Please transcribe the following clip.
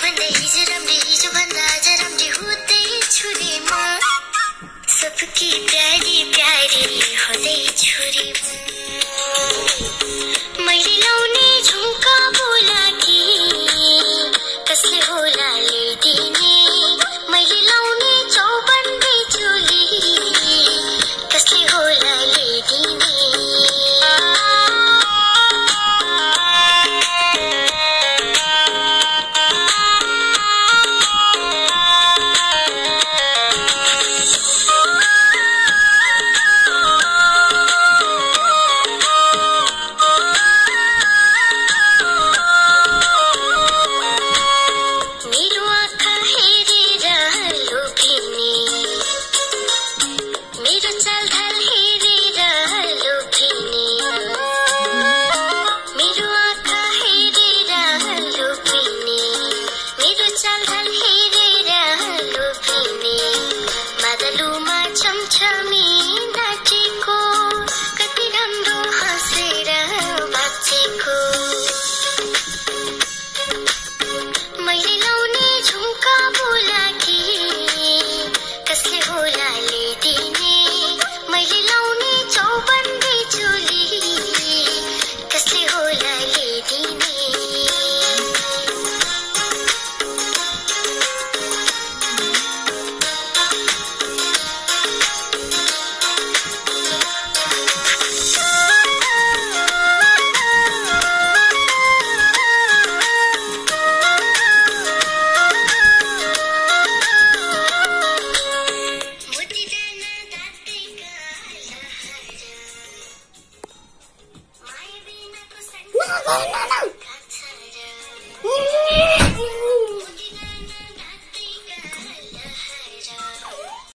भन्दा हिजो राम्री हिजो भन्दा आज राम्री हुँदै छु रे म सबकी प्यारी प्यारी हुँदै छु रे मैले लाउने झुम्का बुलाकी कसले होला ल्याइदिने मैले लाउने चौबन्दी चोली कसले होला ल्याइदिने No.